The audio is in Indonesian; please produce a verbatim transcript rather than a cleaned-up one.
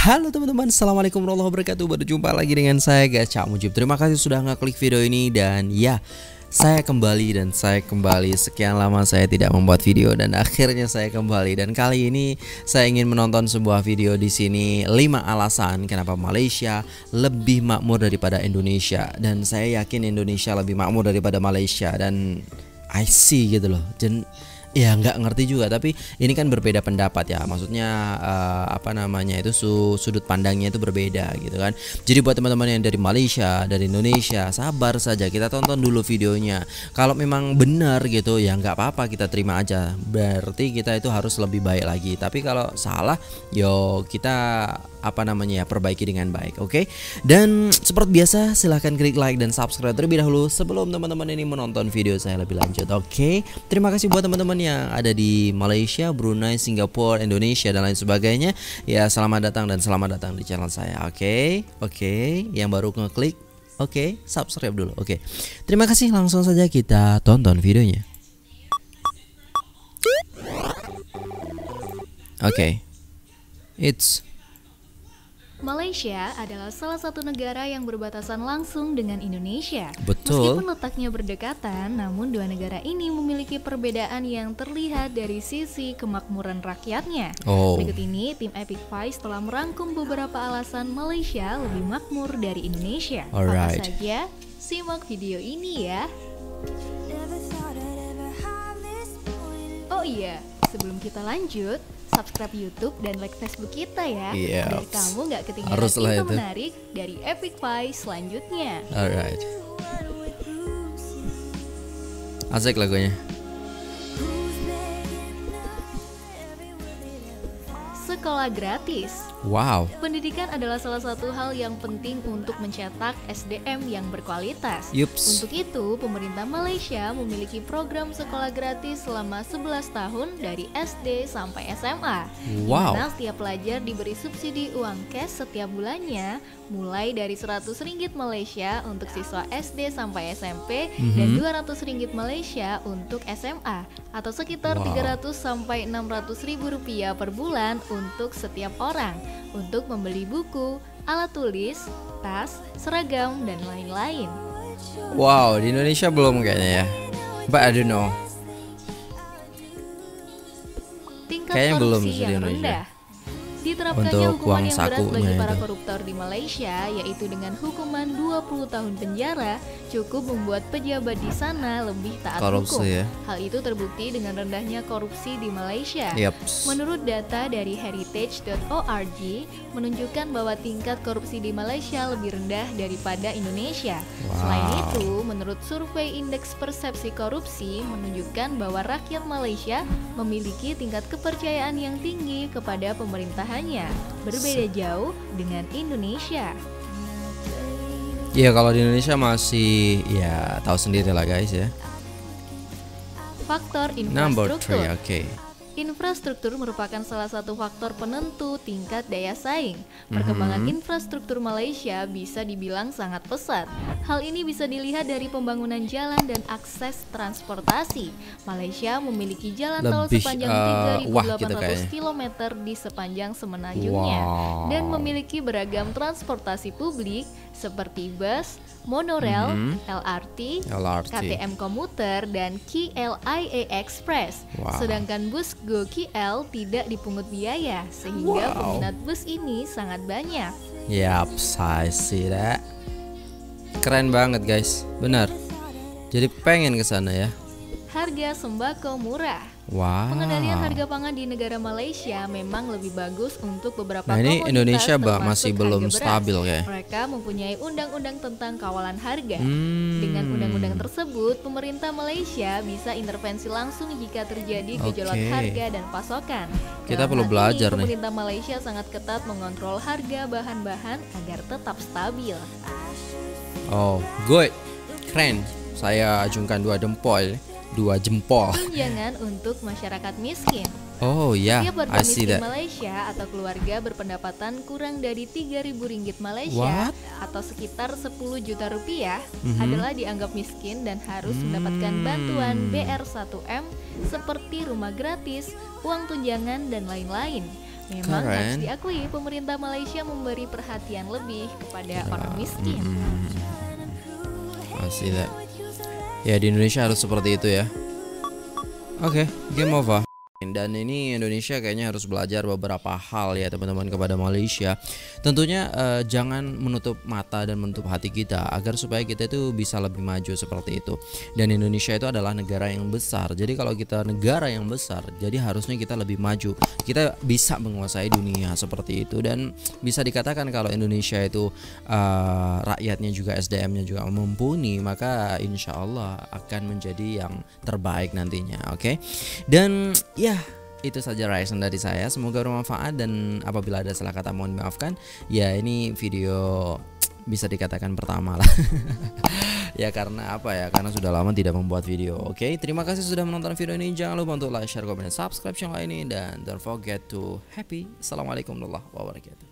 Halo teman-teman, assalamualaikum warahmatullahi wabarakatuh. Berjumpa lagi dengan saya guys, Cak Mujib. Terima kasih sudah ngeklik video ini. Dan ya, saya kembali dan saya kembali. Sekian lama saya tidak membuat video dan akhirnya saya kembali. Dan kali ini saya ingin menonton sebuah video di sini, lima alasan kenapa Malaysia lebih makmur daripada Indonesia. Dan saya yakin Indonesia lebih makmur daripada Malaysia. Dan I see gitu loh. Dan ya nggak ngerti juga, tapi ini kan berbeda pendapat ya. Maksudnya uh, apa namanya itu su sudut pandangnya itu berbeda gitu kan. Jadi buat teman-teman yang dari Malaysia, dari Indonesia, sabar saja, kita tonton dulu videonya. Kalau memang benar gitu ya nggak apa-apa, kita terima aja. Berarti kita itu harus lebih baik lagi. Tapi kalau salah, yo kita apa namanya ya perbaiki dengan baik, oke? Okay? Dan seperti biasa silahkan klik like dan subscribe terlebih dahulu sebelum teman-teman ini menonton video saya lebih lanjut, oke? Okay? Terima kasih buat teman-teman yang ada di Malaysia, Brunei, Singapura, Indonesia dan lain sebagainya. Ya selamat datang dan selamat datang di channel saya, oke? Okay? Oke, okay? Yang baru ngeklik, oke, okay? Subscribe dulu, oke? Okay? Terima kasih, langsung saja kita tonton videonya. Oke, okay. It's Malaysia adalah salah satu negara yang berbatasan langsung dengan Indonesia. Betul. Meskipun letaknya berdekatan, namun dua negara ini memiliki perbedaan yang terlihat dari sisi kemakmuran rakyatnya. Oh. Berikut ini tim Epic Vice telah merangkum beberapa alasan Malaysia lebih makmur dari Indonesia. Alright. Apa saja? Simak video ini ya. Oh iya, sebelum kita lanjut, subscribe YouTube dan like Facebook kita ya, yep. biar kamu nggak ketinggalan Haruslah info itu menarik dari Epic Vice selanjutnya. Alright. Asik lagunya. Sekolah gratis. Wow. Pendidikan adalah salah satu hal yang penting untuk mencetak S D M yang berkualitas. Yups. Untuk itu, pemerintah Malaysia memiliki program sekolah gratis selama sebelas tahun dari S D sampai S M A. Wow. Di mana setiap pelajar diberi subsidi uang cash setiap bulannya, mulai dari seratus ringgit Malaysia untuk siswa S D sampai S M P mm-hmm. dan dua ratus ringgit Malaysia untuk S M A, atau sekitar wow. tiga ratus sampai enam ratus ribu rupiah per bulan untuk setiap orang, untuk membeli buku, alat tulis, tas, seragam, dan lain-lain. Wow, di Indonesia belum kayaknya ya. But I don't know. Tingkat kayaknya korupsi belum di yang Indonesia. rendah. Diterapkannya Untuk hukuman uang yang berat bagi sakunya para itu. koruptor di Malaysia, yaitu dengan hukuman dua puluh tahun penjara, cukup membuat pejabat di sana lebih taat Korupsi, hukum. ya. Hal itu terbukti dengan rendahnya korupsi di Malaysia. Yeps. Menurut data dari heritage dot org, menunjukkan bahwa tingkat korupsi di Malaysia lebih rendah daripada Indonesia. Wow. Selain itu, menurut survei indeks persepsi korupsi menunjukkan bahwa rakyat Malaysia memiliki tingkat kepercayaan yang tinggi kepada pemerintahannya, berbeda jauh dengan Indonesia. Iya, kalau di Indonesia masih ya tahu sendiri lah guys ya. Faktor Number infrastruktur. three, oke. Okay. Infrastruktur merupakan salah satu faktor penentu tingkat daya saing. Perkembangan Mm-hmm. infrastruktur Malaysia bisa dibilang sangat pesat. Hal ini bisa dilihat dari pembangunan jalan dan akses transportasi. Malaysia memiliki jalan tol Lebih, sepanjang uh, tiga ribu delapan ratus gitu kilometer di sepanjang semenanjungnya, wow. dan memiliki beragam transportasi publik seperti bus, monorail, mm-hmm. L R T, L R T, K T M komuter, dan K L I A Express. Wow. Sedangkan bus Go K L tidak dipungut biaya, sehingga wow. peminat bus ini sangat banyak. Yap, I see that. Keren banget guys, benar. Jadi pengen ke sana ya. Harga sembako murah. Wow. Pengendalian harga pangan di negara Malaysia memang lebih bagus untuk beberapa Nah, ini komoditas, Indonesia bah, termasuk masih harga belum beras. stabil kayak. Mereka mempunyai undang-undang tentang kawalan harga. Hmm. Dengan undang-undang tersebut, pemerintah Malaysia bisa intervensi langsung jika terjadi gejolak Oke. harga dan pasokan. Kita Dalam perlu hal belajar ini, nih. Pemerintah Malaysia sangat ketat mengontrol harga bahan-bahan agar tetap stabil. Oh, good. Keren. Saya ajungkan dua jempol. Dua jempol. Tunjangan untuk masyarakat miskin. Oh ya, Setiap I warga see miskin that. Malaysia atau keluarga berpendapatan kurang dari tiga ribu ringgit Malaysia What? atau sekitar sepuluh juta rupiah Mhm. adalah dianggap miskin dan harus Hmm. mendapatkan bantuan B R satu M seperti rumah gratis, uang tunjangan, dan lain-lain. Memang Keren. harus diakui pemerintah Malaysia memberi perhatian lebih kepada orang miskin. Mm-hmm. I see that. Ya di Indonesia harus seperti itu ya. Oke, okay, game over. Dan ini Indonesia kayaknya harus belajar beberapa hal ya teman-teman kepada Malaysia. Tentunya eh, jangan menutup mata dan menutup hati kita agar supaya kita itu bisa lebih maju seperti itu. Dan Indonesia itu adalah negara yang besar. Jadi kalau kita negara yang besar, jadi harusnya kita lebih maju. Kita bisa menguasai dunia seperti itu. Dan bisa dikatakan kalau Indonesia itu eh, rakyatnya juga S D M-nya juga mumpuni, maka insya Allah akan menjadi yang terbaik nantinya. Oke, okay? Dan ya itu saja reaction dari saya, semoga bermanfaat dan apabila ada salah kata mohon maafkan. Ya ini video bisa dikatakan pertama lah. Ya karena apa ya, karena sudah lama tidak membuat video. Oke, terima kasih sudah menonton video ini. Jangan lupa untuk like, share, komen, dan subscribe channel ini. Dan don't forget to happy. Assalamualaikum warahmatullahi wabarakatuh.